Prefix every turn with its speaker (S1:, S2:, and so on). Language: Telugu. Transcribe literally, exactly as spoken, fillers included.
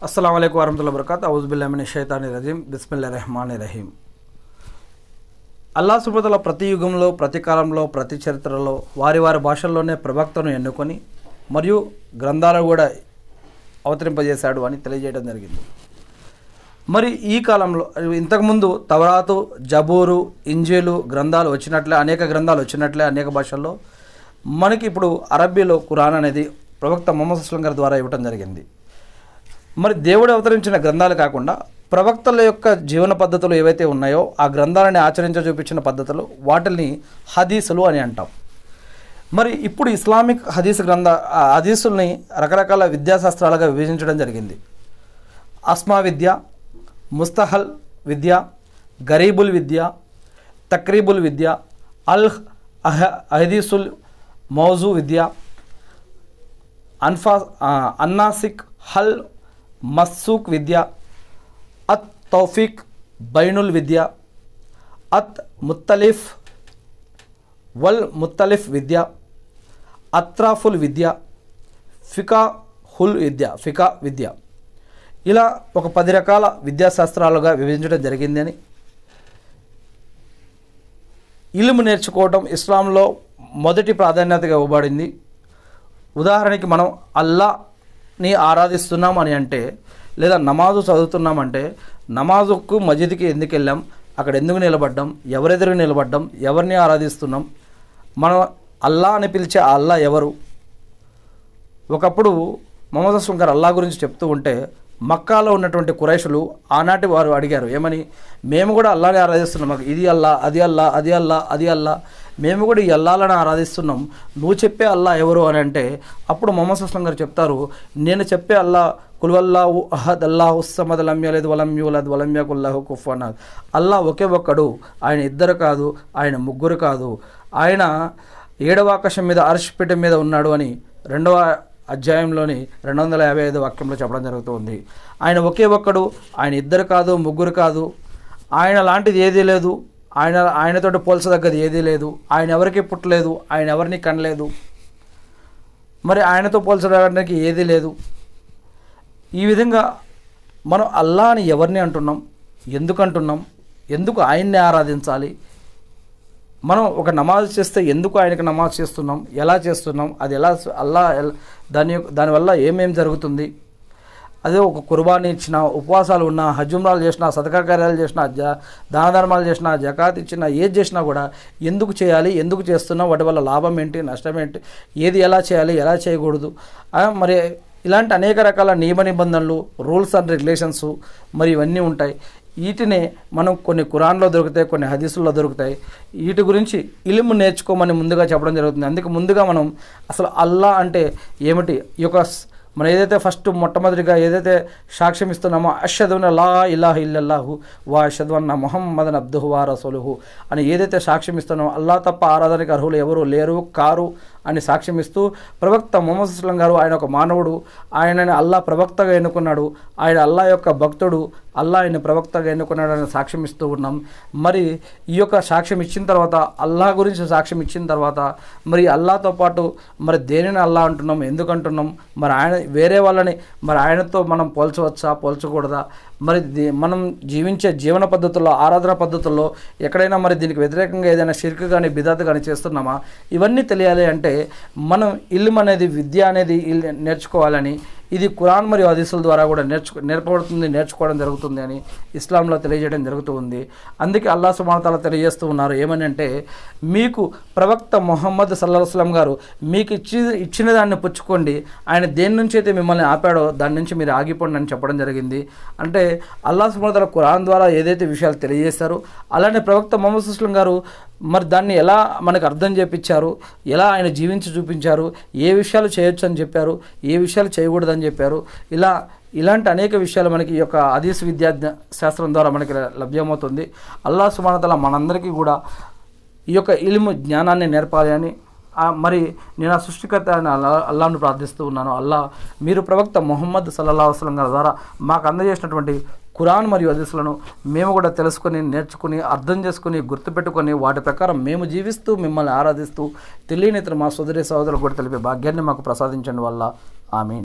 S1: अस्सलाम वालेकुम वरहमतुल्लाहि वबरकातुहू औज़ु बिल्लाहि मिनश शैतानिर रजीम बिस्मिल्लाहिर रहमानिर రహీం అల్లాహ్ సుబ్హానహు వ తఆలా ప్రతి యుగంలో ప్రతి కాలంలో ప్రతి చరిత్రలో వారి వారి భాషల్లోనే ప్రవక్తను ఎన్నుకొని మరియు గ్రంథాలను కూడా అవతరింపజేశాడు అని తెలియజేయడం జరిగింది. మరి ఈ కాలంలో ఇంతకుముందు తవరాతు, జబూరు, ఇంజీలు గ్రంథాలు వచ్చినట్లే అనేక గ్రంథాలు వచ్చినట్లే అనేక భాషల్లో మనకి ఇప్పుడు అరబ్బీలో ఖురాన్ అనేది ప్రవక్త ముహమ్మద్ సల్లల్లాహు అలైహి వసల్లం గారి ద్వారా ఇవ్వడం జరిగింది. మరి దేవుడు అవతరించిన గ్రంథాలు కాకుండా ప్రవక్తల యొక్క జీవన పద్ధతులు ఏవైతే ఉన్నాయో ఆ గ్రంథాలని ఆచరించ చూపించిన పద్ధతులు వాటిని హదీసులు అని అంటాం. మరి ఇప్పుడు ఇస్లామిక్ హదీస్ గ్రంథ హదీసుల్ని రకరకాల విద్యాశాస్త్రాలుగా విభజించడం జరిగింది. అస్మా విద్య, ముస్తహల్ విద్య, గరీబుల్ విద్య, తక్రీబుల్ విద్య, అల్ హదీసుల్ మౌజు విద్య, అన్ఫా అన్నాసిక్, హల్ మస్సూక్ విద్య, అత్ తౌఫీక్ బైనుల్ విద్య, అత్ ముత్తలిఫ్ వల్ ముత్తలిఫ్ విద్య, అత్రాఫుల్ విద్య, ఫికా హుల్ విద్య ఫికా విద్య ఇలా ఒక పది రకాల విద్యాశాస్త్రాలుగా విభజించడం జరిగిందని, ఇల్ము నేర్చుకోవడం ఇస్లాంలో మొదటి ప్రాధాన్యతగా ఇవ్వబడింది. ఉదాహరణకి మనం అల్లాని ఆరాధిస్తున్నాం అని అంటే, లేదా నమాజు చదువుతున్నామంటే నమాజుకు మస్జిద్కి ఎందుకు వెళ్ళాం, అక్కడ ఎందుకు నిలబడ్డాం, ఎవరెదురు నిలబడ్డాం, ఎవరిని ఆరాధిస్తున్నాం, మనం అల్లా అని పిలిచే ఆ అల్లా ఎవరు? ఒకప్పుడు ముహమ్మద్ సల్లల్లాహు అలైహి వసల్లం గారు అల్లా గురించి చెప్తూ ఉంటే మక్కాలో ఉన్నటువంటి కురైషులు ఆనాటి వారు అడిగారు, ఏమని, మేము కూడా అల్లాని ఆరాధిస్తున్నాం, ఇది అల్లా, అది అల్లా, అది అల్లా, అది అల్లా, మేము కూడా ఈ అల్లాలను ఆరాధిస్తున్నాం, నువ్వు చెప్పే అల్లా ఎవరు అని అంటే అప్పుడు ముహమ్మద్ సల్లల్లాహు అలైహి వసల్లం గారు చెప్తారు, నేను చెప్పే అల్లా కుల్వల్లాహు అహద్ అల్లాహు సమద్ లం యలిద్ వలం యూలద్ వలం యకుల్ లహు కుఫువన్ అహద్. అల్లా ఒకే ఒక్కడు, ఆయన ఇద్దరు కాదు, ఆయన ముగ్గురు కాదు, ఆయన ఏడవ ఆకాశం మీద అర్ష్ పీఠం మీద ఉన్నాడు అని రెండవ అధ్యాయంలోని రెండు వందల యాభై ఐదు వాక్యంలో చెప్పడం జరుగుతుంది. ఆయన ఒకే ఒక్కడు, ఆయన ఇద్దరు కాదు, ముగ్గురు కాదు, ఆయన లాంటిది ఏదీ లేదు, ఆయన ఆయనతోటి పోల్చదగ్గది ఏదీ లేదు, ఆయన ఎవరికి పుట్టలేదు, ఆయన ఎవరిని కనలేదు, మరి ఆయనతో పోల్చడానికి ఏదీ లేదు. ఈ విధంగా మనం అల్లా అని ఎవరిని అంటున్నాం, ఎందుకు అంటున్నాం, ఎందుకు ఆయన్ని ఆరాధించాలి, మనం ఒక నమాజ్ చేస్తే ఎందుకు ఆయనకు నమాజ్ చేస్తున్నాం, ఎలా చేస్తున్నాం, అది ఎలా అల్లా దాని దానివల్ల ఏమేం జరుగుతుంది, అదే ఒక కుర్బానీ ఇచ్చిన, ఉపవాసాలు ఉన్నా, హజ్జుమ్రాలు చేసినా, సదకా కార్యాలు చేసినా, జ దాన ధర్మాలు చేసినా, జకాత్ ఇచ్చినా, ఏది చేసినా కూడా ఎందుకు చేయాలి, ఎందుకు చేస్తున్నాం, వాటి వల్ల లాభం ఏంటి, నష్టం ఏంటి, ఏది ఎలా చేయాలి, ఎలా చేయకూడదు, మరి ఇలాంటి అనేక రకాల నియమ నిబంధనలు, రూల్స్ అండ్ రెగ్యులేషన్స్ మరి ఇవన్నీ ఉంటాయి. వీటినే మనం కొన్ని ఖురాన్లో దొరుకుతాయి, కొన్ని హదీసుల్లో దొరుకుతాయి. వీటి గురించి ఇల్ము నేర్చుకోమని ముందుగా చెప్పడం జరుగుతుంది. అందుకే ముందుగా మనం అసలు అల్లా అంటే ఏమిటి, ఈ యొక్క మనం ఏదైతే ఫస్ట్ మొట్టమొదటిగా ఏదైతే సాక్ష్యం ఇస్తున్నామో అష్హదు అన్న లా ఇలాహ ఇల్లల్లాహు వా అష్హదు అన్న ముహమ్మదన్ అబ్దుహు వా రసూలుహు అని ఏదైతే సాక్ష్యం ఇస్తున్నామో అల్లా తప్ప ఆరాధనకి అర్హులు ఎవరు లేరు కారు అని సాక్ష్యం ఇస్తూ ప్రవక్త ముహమ్మద్ సల్లల్లాహు అలైహి వసల్లం గారు ఆయన ఒక మానవుడు, ఆయనని అల్లా ప్రవక్తగా ఎన్నుకున్నాడు, ఆయన అల్లా యొక్క భక్తుడు, అల్లా ఆయన ప్రవక్తగా ఎన్నుకున్నాడు అని సాక్ష్యం ఇస్తూ ఉన్నాం. మరి ఈ యొక్క సాక్ష్యం ఇచ్చిన తర్వాత అల్లా గురించి సాక్ష్యం ఇచ్చిన తర్వాత మరి అల్లాతో పాటు మరి దేనిని అల్లా అంటున్నాం, ఎందుకు అంటున్నాం, మరి ఆయన వేరే వాళ్ళని మరి ఆయనతో మనం పోల్చవచ్చా, పోల్చకూడదా, మరి మనం జీవించే జీవన పద్ధతుల్లో, ఆరాధన పద్ధతుల్లో ఎక్కడైనా మరి దీనికి వ్యతిరేకంగా ఏదైనా షిర్క్ కానీ బిదాత్ కానీ చేస్తున్నామా, ఇవన్నీ తెలియాలి అంటే మనం ఇల్మ్ అనేది, విద్య అనేది నేర్చుకోవాలని, ఇది ఖురాన్ మరియు హదీసుల ద్వారా కూడా నేర్చుకో నేర్పబడుతుంది నేర్చుకోవడం జరుగుతుంది అని ఇస్లాంలో తెలియజేయడం జరుగుతూ ఉంది. అందుకే అల్లాహ్ సుబ్హానహు వ తఆలా తెలియజేస్తూ ఉన్నారు, ఏమని అంటే మీకు ప్రవక్త ముహమ్మద్ సల్లల్లాహు అలైహి వసల్లం గారు మీకు ఇచ్చి ఇచ్చిన దాన్ని పుచ్చుకోండి, ఆయన దేని నుంచి అయితే మిమ్మల్ని ఆపాడో దాని నుంచి మీరు ఆగిపోండి అని చెప్పడం జరిగింది. అంటే అల్లాహ్ సుబ్హానహు వ తఆలా ఖురాన్ ద్వారా ఏదైతే విషయాలు తెలియజేశారో అలానే ప్రవక్త ముహమ్మద్ సల్లల్లాహు అలైహి వసల్లం గారు మరి దాన్ని ఎలా మనకు అర్థం చేపించారు, ఎలా ఆయన జీవించి చూపించారు, ఏ విషయాలు చేయొచ్చు అని చెప్పారు, ఏ విషయాలు చేయకూడదని చెప్పారు, ఇలా ఇలాంటి అనేక విషయాలు మనకి ఈ యొక్క హదీస్ విద్యా శాస్త్రం ద్వారా మనకి లభ్యమవుతుంది. అల్లాహ్ సుబ్హానహు వ తఆలా మనందరికీ కూడా ఈ యొక్క ఇల్ము జ్ఞానాన్ని నేర్పాలి అని మరి నేను ఆ సృష్టికర్త అని అల్లా అల్లాను ప్రార్థిస్తూ ఉన్నాను. అల్లా మీరు ప్రవక్త ముహమ్మద్ సల్లల్లాహు అలైహి వసల్లం గారి ద్వారా మాకు అందజేసినటువంటి ఖురాన్ మరియు హదీసులను మేము కూడా తెలుసుకొని, నేర్చుకుని, అర్థం చేసుకుని, గుర్తుపెట్టుకొని వాటి ప్రకారం మేము జీవిస్తూ మిమ్మల్ని ఆరాధిస్తూ తెలియని ఇతర మా సోదరి సోదరులకు కూడా తెలిపే భాగ్యాన్ని మాకు ప్రసాదించండి వల్ల ఆమీన్.